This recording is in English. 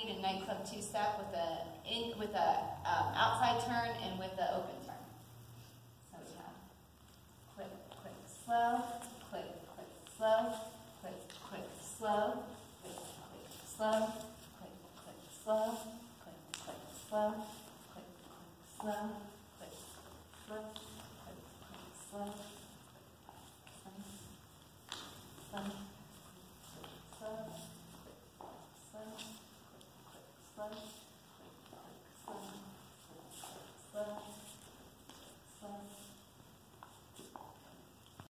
a nightclub two-step with a outside turn and with the open turn. So we have quick, quick, slow, quick, quick, slow, quick, quick, slow, quick, quick, slow, quick, quick, slow, quick, quick, slow, quick, quick, slow, quick, quick, slow, quick, quick, slow, slow, slow, slow, slow, quick, quick, slow.